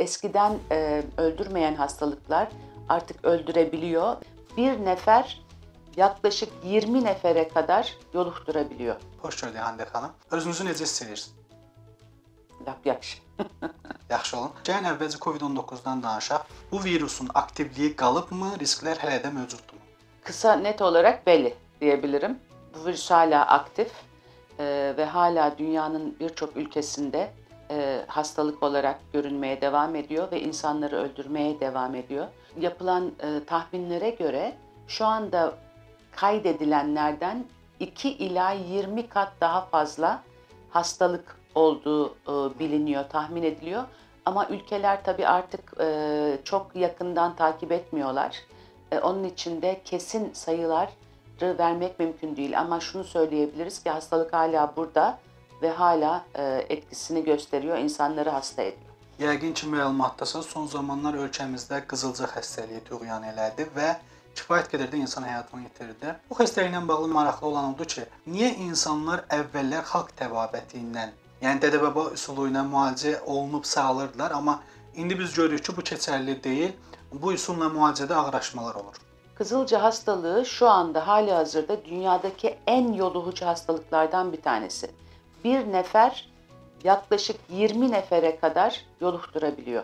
eskiden öldürmeyen hastalıklar artık öldürebiliyor. Bir nefer yaklaşık 20 nefere kadar yoluxdurabiliyor. Xoş gördük Hande xanım. Özünüzü necə hiss edirsiniz? Lap yaxşı. Yaxşı olun. Gəlin əvvəlcə COVID-19'dan danışaq. Bu virusun aktivliyi qalıbmı, risklər hələ də mövcuddur? Kısa net olarak belli diyebilirim. Bu virüs hala aktif ve hala dünyanın birçok ülkesinde hastalık olarak görünmeye devam ediyor ve insanları öldürmeye devam ediyor. Yapılan tahminlere göre şu anda kaydedilenlerden 2 ila 20 kat daha fazla hastalık olduğu biliniyor, tahmin ediliyor. Ama ülkeler tabii artık çok yakından takip etmiyorlar. Onun için de kesin sayıları vermek mümkün değil. Ama şunu söyleyebiliriz ki hastalık hala burada ve hala etkisini gösteriyor, insanları hasta ediyor. Yəqin ki, məlumatdasınız, son zamanlar ölkəmizdə qızılca xəstəliyi tüğyan elədi və kifayət qədər də insan həyatını itirdi. Bu xəstəliklə bağlı maraqlı olan odur ki, niyə insanlar əvvəllər xalq təbabəti ilə, yəni dədə-baba üsulu ilə müalicə olunub sağalırdılar, amma indi biz görürük ki, bu keçərli deyil. Bu üsulla müalicədə ağırlaşmalar olur. Kızılca hastalığı şu anda halihazırda dünyadaki en yoluxucu hastalıklardan bir tanesi. Bir nefer yaklaşık 20 nefere kadar yoluxdurabiliyor.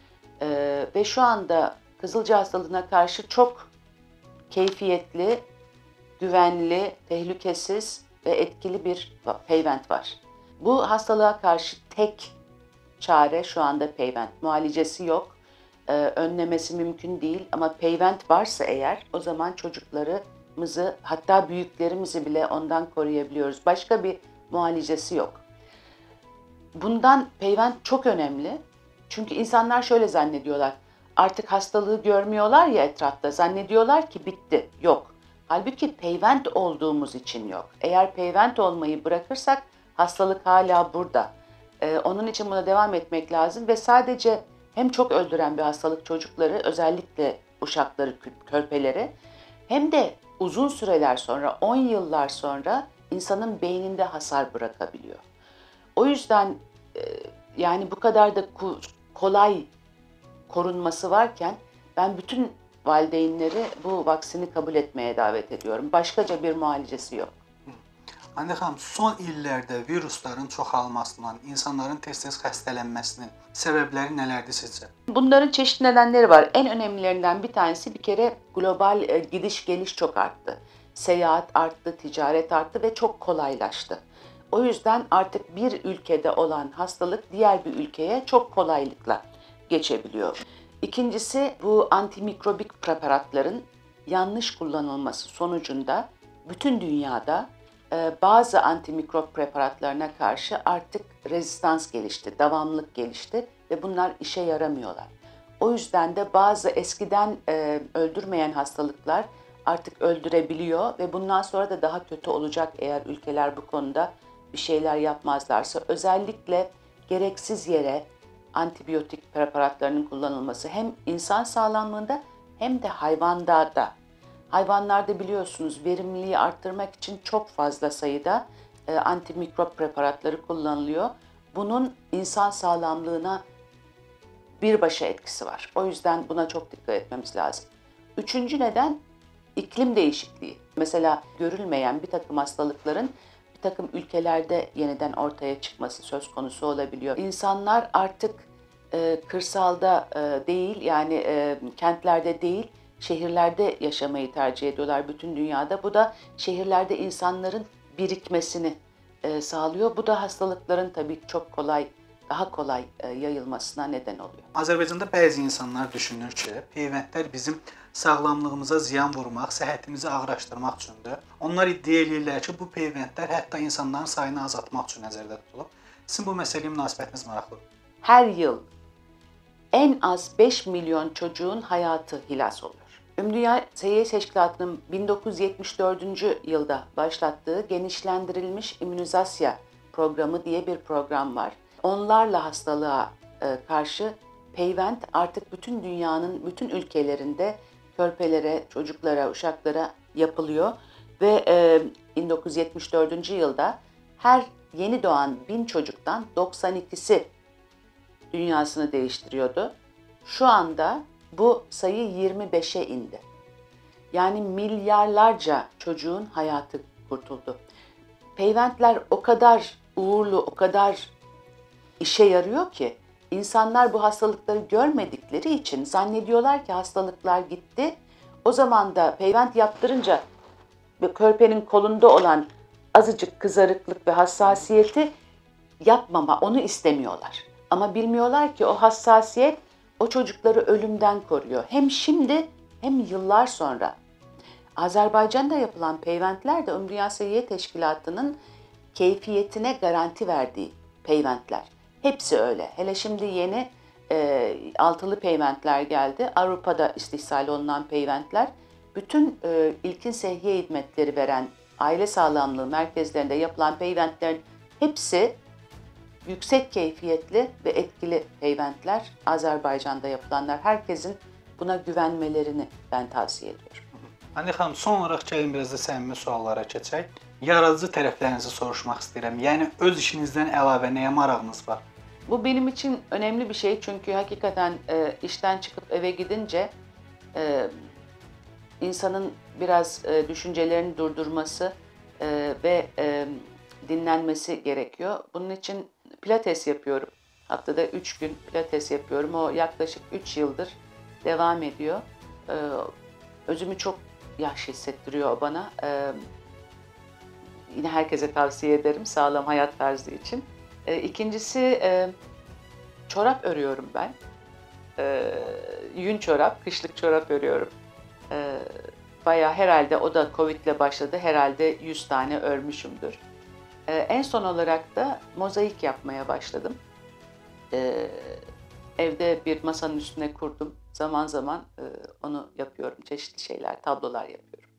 Ve şu anda kızılca hastalığına karşı çok keyfiyetli, güvenli, tehlikesiz ve etkili bir peyvent var. Bu hastalığa karşı tek çare şu anda peyvent. Mualicesi yok, önlemesi mümkün değil ama peyvent varsa eğer o zaman çocuklarımızı hatta büyüklerimizi bile ondan koruyabiliyoruz. Başka bir mualicesi yok. Bundan peyvent çok önemli. Çünkü insanlar şöyle zannediyorlar. Artık hastalığı görmüyorlar ya etrafta. Zannediyorlar ki bitti. Yok. Halbuki peyvent olduğumuz için yok. Eğer peyvent olmayı bırakırsak hastalık hala burada. Onun için buna devam etmek lazım ve sadece hem çok öldüren bir hastalık çocukları, özellikle uşakları, körpeleri, hem de uzun süreler sonra, 10 yıllar sonra insanın beyninde hasar bırakabiliyor. O yüzden yani bu kadar da kolay korunması varken ben bütün valideynleri bu vaksini kabul etmeye davet ediyorum. Başkaca bir mualicesi yok. Hande xanım, son illərdə virusların çoxalmasından, insanların tez-tez xəstələnməsinin səbəbləri nələrdir sizcə? Bunların çeşitli nedenleri var. En önemlilerinden bir tanesi bir kere global gidiş geliş çok arttı. Seyahat arttı, ticaret arttı ve çok kolaylaştı. O yüzden artık bir ülkede olan hastalık diğer bir ülkeye çok kolaylıkla geçebiliyor. İkincisi bu antimikrobik preparatların yanlış kullanılması sonucunda bütün dünyada bazı antimikrop preparatlarına karşı artık rezistans gelişti, devamlılık gelişti ve bunlar işe yaramıyorlar. O yüzden de bazı eskiden öldürmeyen hastalıklar artık öldürebiliyor ve bundan sonra da daha kötü olacak eğer ülkeler bu konuda bir şeyler yapmazlarsa. Özellikle gereksiz yere antibiyotik preparatlarının kullanılması hem insan sağlamlığında hem de hayvanda da. Hayvanlarda biliyorsunuz verimliliği arttırmak için çok fazla sayıda antimikrop preparatları kullanılıyor. Bunun insan sağlamlığına bir başa etkisi var. O yüzden buna çok dikkat etmemiz lazım. Üçüncü neden iklim değişikliği. Mesela görülmeyen bir takım hastalıkların bir takım ülkelerde yeniden ortaya çıkması söz konusu olabiliyor. İnsanlar artık kırsalda değil yani kentlerde değil şehirlerde yaşamayı tercih ediyorlar bütün dünyada. Bu da şehirlerde insanların birikmesini sağlıyor. Bu da hastalıkların tabii çok kolay, daha kolay yayılmasına neden oluyor. Azərbaycanda bəzi insanlar düşünür ki, peyvəndlər bizim sağlamlığımıza ziyan vurmaq, səhhətimizi ağırlaşdırmaq üçündür. Onlar iddia edirlər ki, bu peyvəndlər hətta insanların sayını azaltmaq üçün nəzərdə tutulub. Sizin bu məsələyə münasibətiniz maraqlıdır. Her yıl en az 5 milyon çocuğun hayatı hilas oluyor. Dünya Seyyar Teşkilatı'nın 1974. yılda başlattığı genişlendirilmiş immünizasya programı diye bir program var. Onlarla hastalığa karşı peyvent artık bütün dünyanın bütün ülkelerinde körpelere, çocuklara, uşaklara yapılıyor ve 1974. yılda her yeni doğan 1000 çocuktan 92'si dünyasını değiştiriyordu. Şu anda bu sayı 25'e indi. Yani milyarlarca çocuğun hayatı kurtuldu. Peyventler o kadar uğurlu, o kadar işe yarıyor ki insanlar bu hastalıkları görmedikleri için zannediyorlar ki hastalıklar gitti. O zaman da peyvent yaptırınca körpenin kolunda olan azıcık kızarıklık ve hassasiyeti yapmama, onu istemiyorlar. Ama bilmiyorlar ki o hassasiyet o çocukları ölümden koruyor. Hem şimdi hem yıllar sonra. Azerbaycan'da yapılan peyventler de Ömrü Dünya Sayıya Teşkilatı'nın keyfiyetine garanti verdiği peyventler. Hepsi öyle. Hele şimdi yeni altılı peyventler geldi. Avrupa'da istihsal olunan peyventler. Bütün ilkin sehiyye hizmetleri veren aile sağlamlığı merkezlerinde yapılan peyventlerin hepsi yüksek keyfiyetli ve etkili peyventler. Azerbaycan'da yapılanlar. Herkesin buna güvenmelerini ben tavsiye ediyorum. Hande xanım, son olaraq gəlin biraz da səmimi suallara keçək. Yaradıcı tərəflərinizi soruşmaq istəyirəm. Yəni öz işinizdən əlavə nəyə marağınız var? Bu benim için önemli bir şey çünkü hakikaten işten çıkıp eve gidince insanın biraz düşüncelerini durdurması ve dinlenmesi gerekiyor. Bunun için pilates yapıyorum. Haftada 3 gün pilates yapıyorum. O yaklaşık 3 yıldır devam ediyor. Özümü çok yaşlı hissettiriyor bana. Yine herkese tavsiye ederim sağlam hayat tarzı için. İkincisi çorap örüyorum ben. Yün çorap, kışlık çorap örüyorum. Bayağı herhalde o da Covid'le başladı. Herhalde 100 tane örmüşümdür. En son olarak da mozaik yapmaya başladım. Evde bir masanın üstüne kurdum. Zaman zaman onu yapıyorum. Çeşitli şeyler, tablolar yapıyorum.